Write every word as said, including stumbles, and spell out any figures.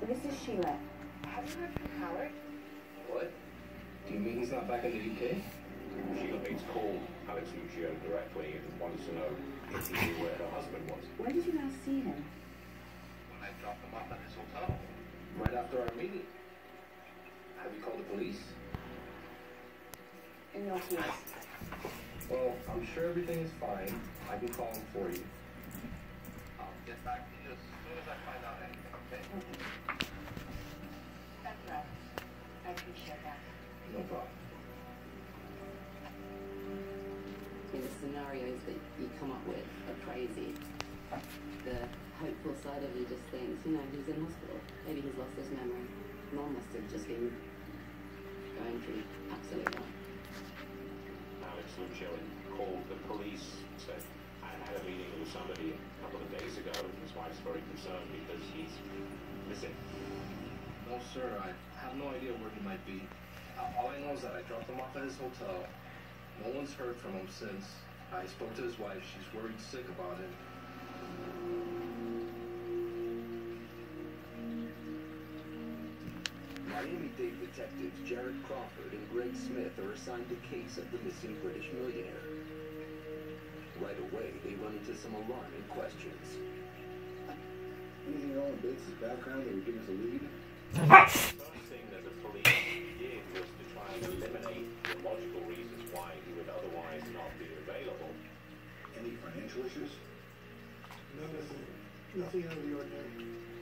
This is Sheila. Have you heard from Howard? What? Do you mean he's not back in the U K? Sheila Bates called Alex Lucio directly and wanted to know if he knew where her husband was. When did you last see him? When I dropped him off at his hotel. Right after our meeting. Have you called the police? No, please. Well, I'm sure everything is fine. I can call him for you. I'll get back to you as soon as I find out anything, okay? Okay. That's right. I appreciate that. No problem. The scenarios that you come up with are crazy. The hopeful side of you just thinks, you know, he's in hospital. Maybe he's lost his memory. Mom must have just been going through absolute hell. Alex Lucio called the police, said, I had a meeting with somebody a couple of days ago. His wife's very concerned because he's missing. No, sir. I have no idea where he might be. Uh, all I know is that I dropped him off at his hotel. No one's heard from him since. I spoke to his wife. She's worried sick about him. Miami-Dade detectives Jared Crawford and Greg Smith are assigned the case of the missing British millionaire. Right away, they run into some alarming questions. Anything at all in Bates' background that would give us a lead? The first thing that the police did was to try and eliminate the logical reasons why he would otherwise not be available. Any financial issues? Nothing, nothing out of the ordinary.